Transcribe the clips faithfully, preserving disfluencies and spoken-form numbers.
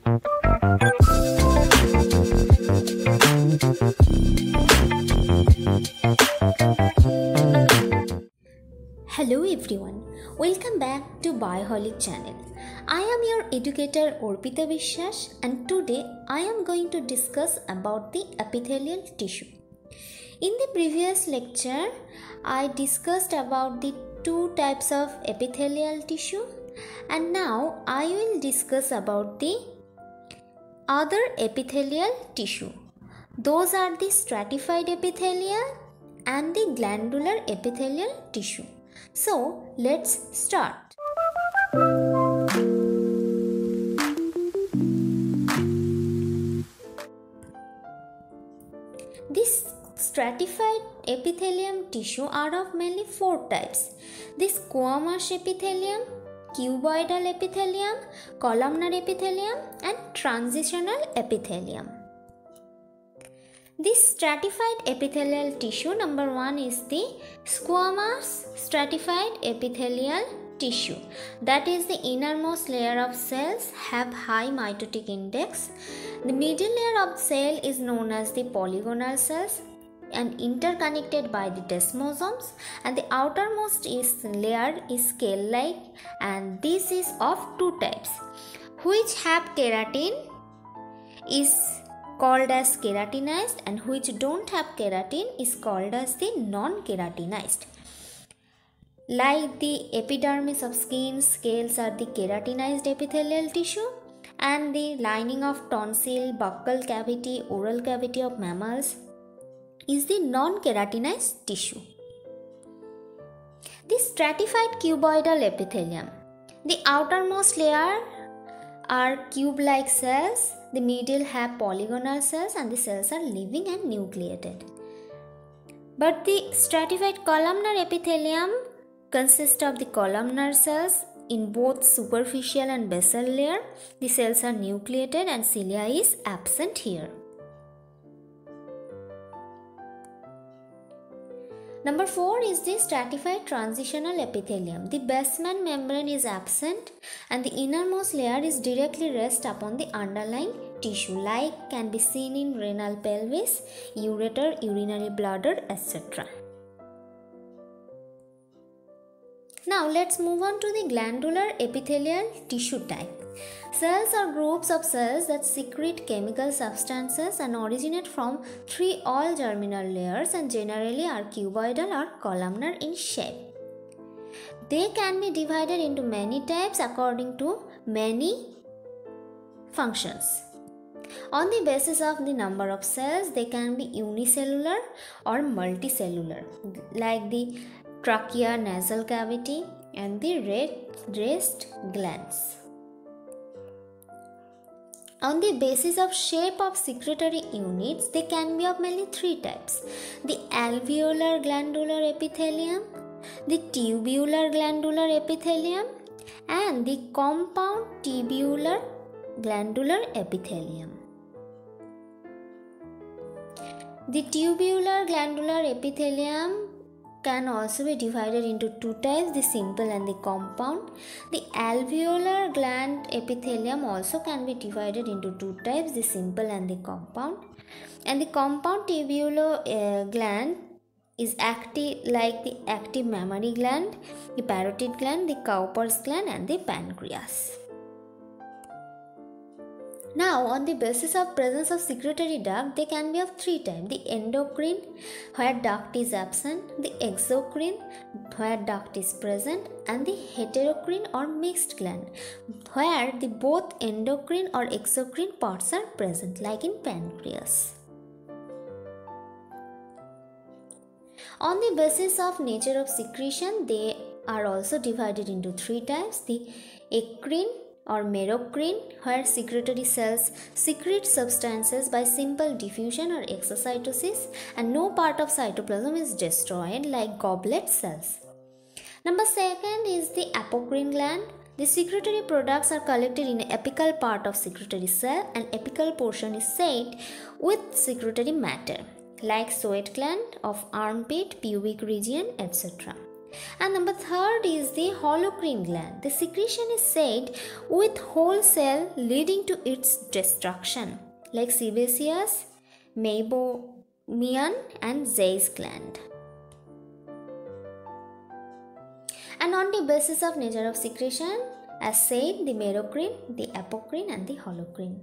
Hello everyone, welcome back to Bioholic channel. I am your educator Orpita Vishwas and today I am going to discuss about the epithelial tissue. In the previous lecture, I discussed about the two types of epithelial tissue and now I will discuss about the other epithelial tissue. Those are the stratified epithelial and the glandular epithelial tissue. So, let's start. This stratified epithelium tissue are of mainly four types. The squamous epithelium, cuboidal epithelium, columnar epithelium and transitional epithelium. This stratified epithelial tissue, number one is the squamous stratified epithelial tissue. That is the innermost layer of cells have high mitotic index. The middle layer of cell is known as the polygonal cells and interconnected by the desmosomes, and the outermost is layer is scale-like, and this is of two types, which have keratin is called as keratinized and which don't have keratin is called as the non-keratinized. Like the epidermis of skin, scales are the keratinized epithelial tissue and the lining of tonsil, buccal cavity, oral cavity of mammals is the non-keratinized tissue. The stratified cuboidal epithelium. The outermost layer are cube-like cells, the middle have polygonal cells and the cells are living and nucleated. But the stratified columnar epithelium consists of the columnar cells in both superficial and basal layer. The cells are nucleated and cilia is absent here. Number four is the stratified transitional epithelium. The basement membrane is absent and the innermost layer is directly rest upon the underlying tissue, like can be seen in renal pelvis, ureter, urinary bladder, et cetera. Now let's move on to the glandular epithelial tissue type. Cells are groups of cells that secrete chemical substances and originate from three all germinal layers and generally are cuboidal or columnar in shape. They can be divided into many types according to many functions. On the basis of the number of cells, they can be unicellular or multicellular, like the trachea, nasal cavity and the rest glands. On the basis of shape of secretory units, they can be of mainly three types: the alveolar glandular epithelium, the tubular glandular epithelium, and the compound tubular glandular epithelium. The tubular glandular epithelium can also be divided into two types, the simple and the compound. The alveolar gland epithelium also can be divided into two types, the simple and the compound. And the compound tubular uh, gland is active like the active mammary gland, the parotid gland, the Cowper's gland and the pancreas. Now, on the basis of presence of secretory duct, they can be of three types: the endocrine, where duct is absent; the exocrine, where duct is present; and the heterocrine or mixed gland, where the both endocrine or exocrine parts are present, like in pancreas. On the basis of nature of secretion, they are also divided into three types: the eccrine or merocrine, where secretory cells secrete substances by simple diffusion or exocytosis and no part of cytoplasm is destroyed, like goblet cells. Number second is the apocrine gland. The secretory products are collected in the apical part of secretory cell and apical portion is said with secretory matter, like sweat gland of armpit, pubic region, et cetera. And number third is the holocrine gland. The secretion is said with whole cell leading to its destruction, like sebaceous, meibomian and Zeiss gland. And on the basis of nature of secretion, as said, the merocrine, the apocrine and the holocrine.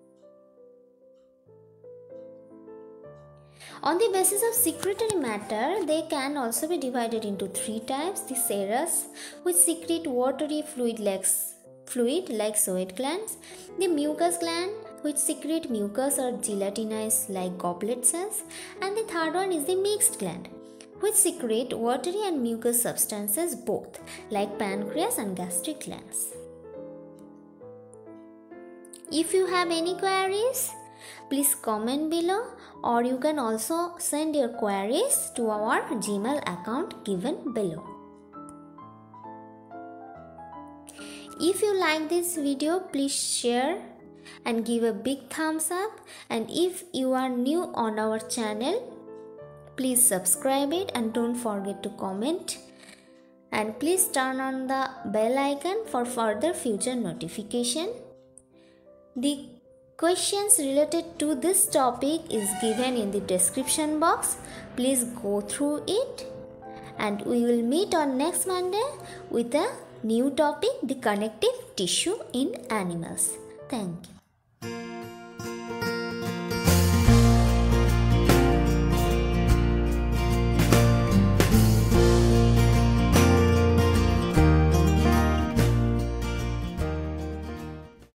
On the basis of secretory matter, they can also be divided into three types: the serous, which secrete watery fluid like, fluid like sweat glands; the mucous gland, which secrete mucus or gelatinous like goblet cells; and the third one is the mixed gland, which secrete watery and mucous substances both, like pancreas and gastric glands. If you have any queries, please comment below, or you can also send your queries to our Gmail account given below. If you like this video, please share and give a big thumbs up, and if you are new on our channel, please subscribe it and don't forget to comment, and please turn on the bell icon for further future notification. The questions related to this topic is given in the description box. Please go through it, and we will meet on next Monday with a new topic, the connective tissue in animals. Thank you.